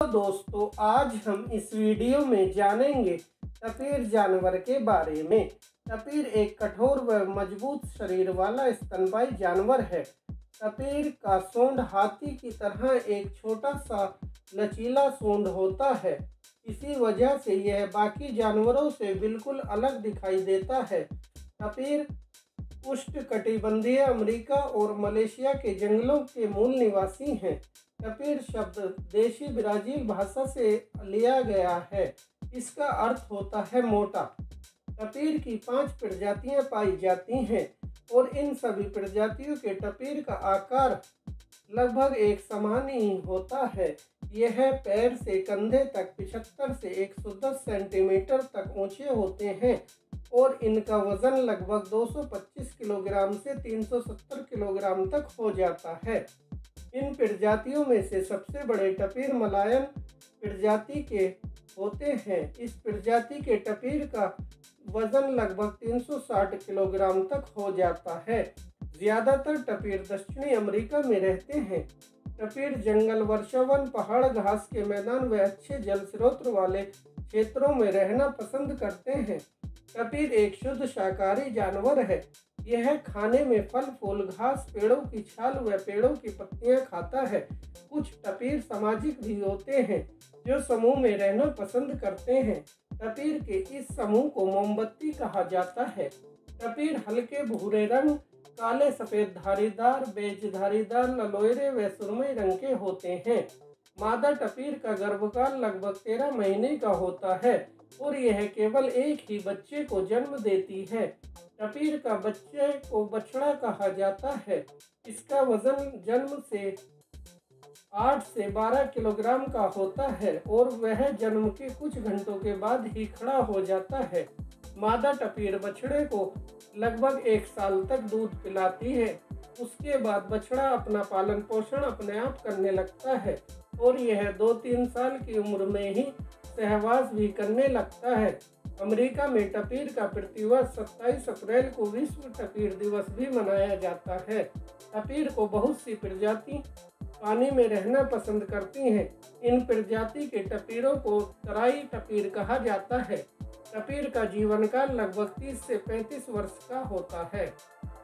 दोस्तों, आज हम इस वीडियो में जानेंगे टपीर जानवर के बारे में। टपीर एक कठोर व मजबूत शरीर वाला स्तनपायी जानवर है। टपीर का सूंड हाथी की तरह एक छोटा सा लचीला सूंड होता है। इसी वजह से यह बाकी जानवरों से बिल्कुल अलग दिखाई देता है। टपीर उष्णकटिबंधीय अमेरिका और मलेशिया के जंगलों के मूल निवासी हैं। टपीर शब्द देशी ब्राज़ील भाषा से लिया गया है। इसका अर्थ होता है मोटा। टपीर की 5 प्रजातियां पाई जाती हैं और इन सभी प्रजातियों के टपीर का आकार लगभग एक समान ही होता है। यह पैर से कंधे तक 75 से 110 सेंटीमीटर तक ऊंचे होते हैं और इनका वजन लगभग 225 किलोग्राम से 370 किलोग्राम तक हो जाता है। इन प्रजातियों में से सबसे बड़े टपीर मलायन प्रजाति के होते हैं। इस प्रजाति के टपीर का वजन लगभग 360 किलोग्राम तक हो जाता है। ज़्यादातर टपीर दक्षिणी अमेरिका में रहते हैं। टपीर जंगल, वर्षावन, पहाड़, घास के मैदान व अच्छे जल स्रोत वाले क्षेत्रों में रहना पसंद करते हैं। टपीर एक शुद्ध शाकाहारी जानवर है। यह खाने में फल, फूल, घास, पेड़ों की छाल व पेड़ों की पत्तियां खाता है। कुछ टपीर सामाजिक भी होते हैं जो समूह में रहना पसंद करते हैं। टपीर के इस समूह को मोमबत्ती कहा जाता है। टपीर हल्के भूरे रंग, काले, सफेद धारीदार, बेज धारीदार, ललोयरे व सुरमई रंग के होते हैं। मादा टपीर का गर्भकाल लगभग 13 महीने का होता है और यह केवल एक ही बच्चे को जन्म देती है। टपीर का बच्चे को बछड़ा कहा जाता है। इसका वजन जन्म से 8 से 12 किलोग्राम का होता है और वह जन्म के कुछ घंटों के बाद ही खड़ा हो जाता है। मादा टपीर बछड़े को लगभग 1 साल तक दूध पिलाती है। उसके बाद बछड़ा अपना पालन पोषण अपने आप करने लगता है और यह 2-3 साल की उम्र में ही सहवास भी करने लगता है। अमेरिका में टपीर का प्रतिवर्ष 27 अप्रैल को विश्व टपीर दिवस भी मनाया जाता है। टपीर को बहुत सी प्रजाति पानी में रहना पसंद करती हैं। इन प्रजाति के टपीरों को तराई टपीर कहा जाता है। टपीर का जीवन काल लगभग 30 से 35 वर्ष का होता है।